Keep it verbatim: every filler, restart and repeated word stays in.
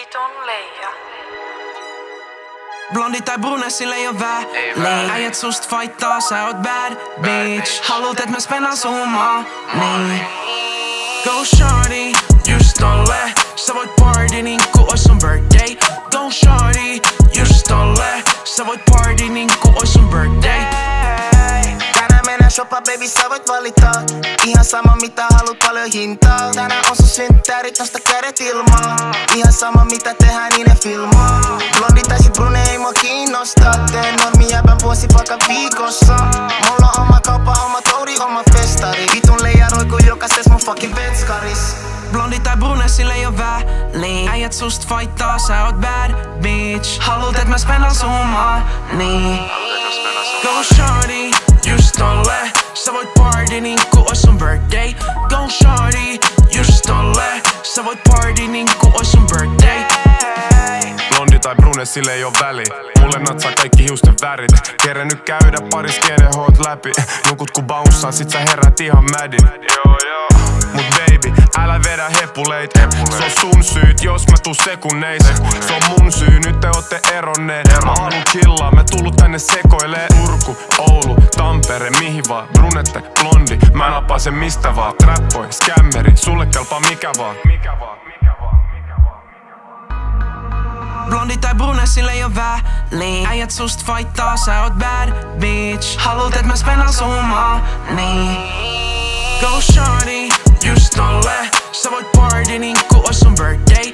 Vitun leija. Blondi tai bruneessille ei oo väliin. Äijät sust fightaa, sä oot bad bitch. Haluut et mä spennan sun money. Go shorty, just tolle. Sä voit party niinku ois sun birthday. Go shorty, just tolle. Sä voit party niinku ois sun birthday. Tänään mennään shoppa, baby, sä voit valita. Ihan sama mitä haluut, paljon hintaa. Tänään on sun synttärit, nosta kädet ilmaan. Ihan sama mitä tehdään, niin ne filmaa. Blondi tai sit brune ei mua kiinnosta. Teen normi jäbän vuosipalkan viikossa. Mulla on oma kauppa, oma touri, oma festari. Vitun leija roikuu jokastes mun fucking vetskaris. Blondi tai bruneessille ei oo väliin. Äijät sust fightaa, sä oot bad bitch. Haluut et mä spennan sun money. Go shorty, just tolle. Sä voit party niinku ois sun birthday. Go shorty, just tolle. Sä voit party niinku ois sun birthday. Blondi tai brune, sille ei oo väliä. Mulle natsaa kaikki hiusten värit. Kerennyt käydä paris kiedehoot läpi. Nukut ku bounssaa, sit sä herät ihan mädin. Mut baby, älä vedä hepuleit. Se on sun syyt, jos mä tuu sekunneis. Se on mun syy, nyt te ootte eronneet. Mä haluun chillaa, mä tullut tänne sekoilee. Turku, Oulu, Tampere, mihin vaan. Brunette, blondi, mä nappaan sen mistä vaan. Trappoi, scammeri, sulle kelpaa mikä vaan. Blondi tai bruneessille ei oo väliin. Äijät sust fightaa, sä oot bad bitch. Haluut et mä spennan sun money. Go shorty, just tolle. Sä voit party niinku ois sun birthday.